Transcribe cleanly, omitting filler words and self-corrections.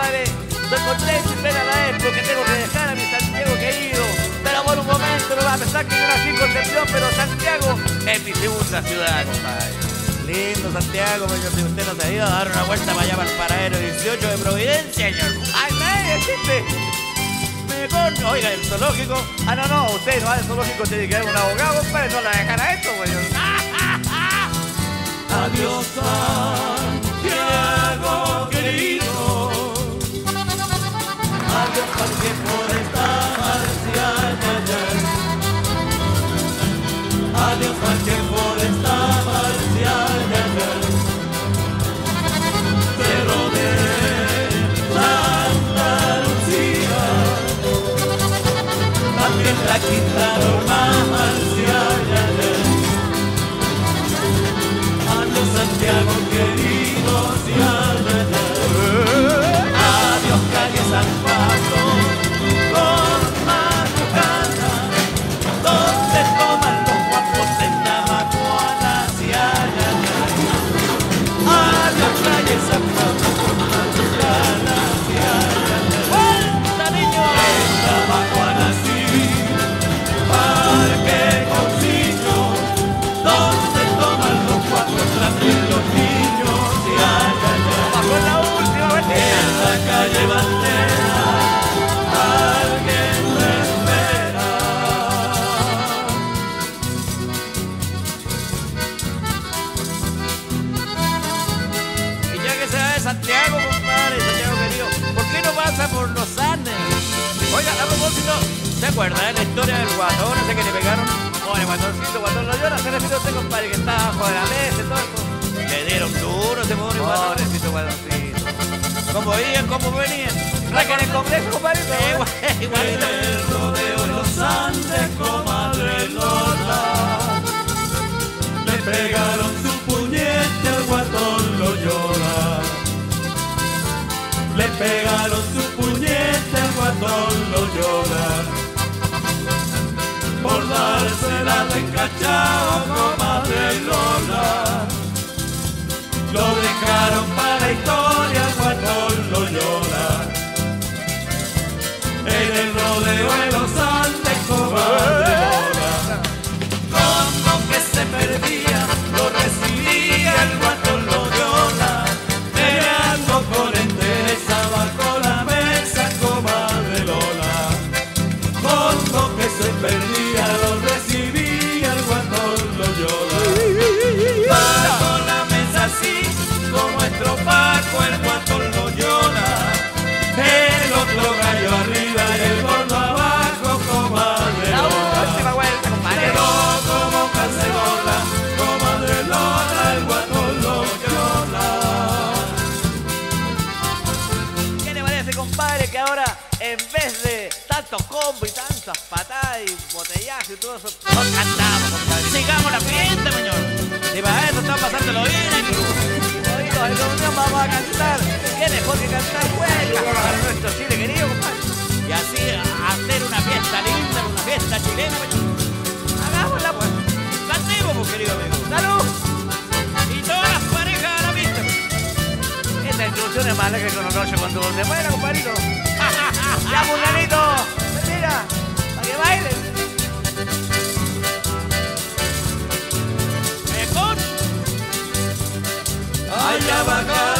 compadre. Estoy contento y pena la es porque tengo que dejar a mi Santiago querido. Pero por un momento no va a pensar que yo nací en Concepción, pero Santiago es mi segunda ciudad, compadre. Lindo Santiago, pero si usted no se ha ido a dar una vuelta para allá para el paradero 18 de Providencia, señor. ¡Ay, nadie existe! Oiga, el zoológico. Ah, no, usted no va al zoológico, tiene que haber un abogado, compadre, no la dejan a esto, güey. Adiós, Santiago querido. Adiós al tiempo de esta marciana ayer. Adiós al tiempo de esta marciana ayer. Cerro de Santa Lucía, también la quinta normal marciana ayer. Adiós Santiago querido, adiós calle San Pablo, con Marucana, donde toman los guapos en Navajuana, adiós calle San Pablo, con Marucana, ¡vuelta niño! En Navajuana sí, Parque Cousiño, donde toman los guapos también los niños, Bajo la última vuelta. en la calle Bandera alguien me espera. Y ya que se va de Santiago, compadre, Santiago querido, ¿por qué no pasa por los Andes? Oiga, a propósito, ¿se acuerda de la historia del guatón ese que le pegaron? Oye, guatoncito, guatón, lo llora, se refiere a usted, compadre, que está abajo de la mesa y todo eso. Le dieron duro ese pobre guatón. Pobrecito guatoncito. ¿Cómo iban? ¿Cómo venían? ¿Reca en el Congreso, compadre? Igualito. En el rodeo de los Andes, comadre Lola, le pegaron su puñete al guatón Loyola. Le pegaron su puñete al guatón Loyola, por dársela de encachado, comadre Lola. Lo dejaron para la historia al guatón Loyola. En el rodeo de los Andes, comadre Lola, como que se perdía, lo recibía el guatón Loyola, peleando con entereza bajo la mesa, comadre Lola. Como que se perdía, lo recibía el guatón Loyola, bajo la mesa así, como estropajo el guatón Loyola. El otro gallo arriba y el gordo abajo, comadre La Lola. última vuelta, compadre. Pero como cancerola, comadre Lola, el guatón Loyola. ¿Qué le parece, compadre, que ahora, en vez de tantos combos y tantas patadas y botellazo y todo eso, nos cantamos, compadre? Sigamos la fiesta, señor. Y para eso están pasándolo bien aquí. Oídos, en reunión vamos a cantar. ¿Qué mejor que cantar huelgas para nuestro Chile querido, compadre? Y así hacer una fiesta linda, una fiesta chilena, señor. Hagámosla, pues. Cantemos, pues, querido amigo. ¡Salud! Y todas las parejas a la pista, pues. Esta instrucción es más larga que una noche cuando se muera, compadrito. ¡Ya, fulanito! ¡Mira! ¡Para que bailen! Mejor. Allá va acá.